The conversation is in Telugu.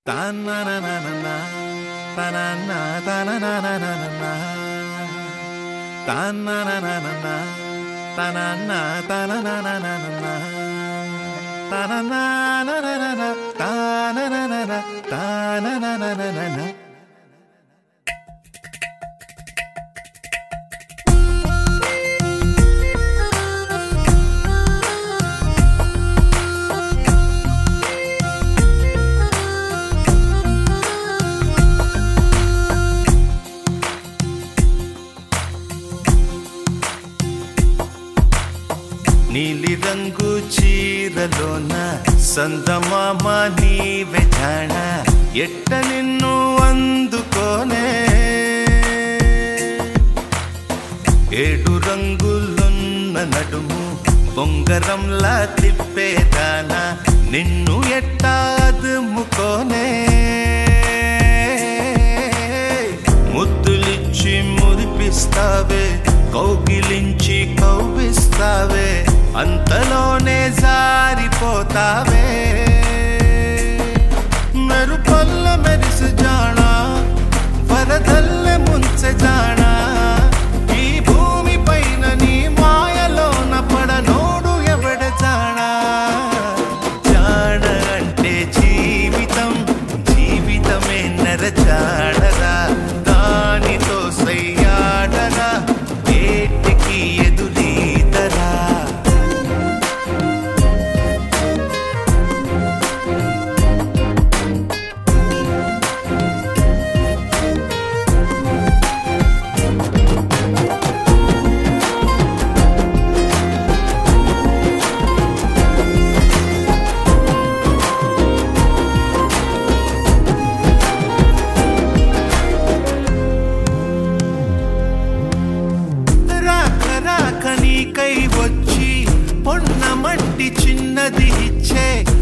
నీలి రంగు చీరలోన సందమామ నీవే జాణ ఎట్ట నిన్ను అందుకోనే ఏడు రంగులున్న నడుము బొంగరంలా తిప్పేదాన నిన్ను ఎట్టా అదుముకోనే ముద్దులిచ్చి మురిపిస్తావే కౌగిలించి కౌగిస్తావే అంతలోనే జారిపోతావే మెరుపల్ల మెరిసి జానా వరదల్లె ముంచె జానా ఈ భూమి పైన నీ మాయలోన పడనోడు ఎవడ జానా జాడ అంటే జీవితం జీవితమే నరజాడరా దానితో సయ్యాడరా ఏటికి ఎదురీతరా కై వచ్చి పొన్న మట్టి చిన్నది ఇచ్చే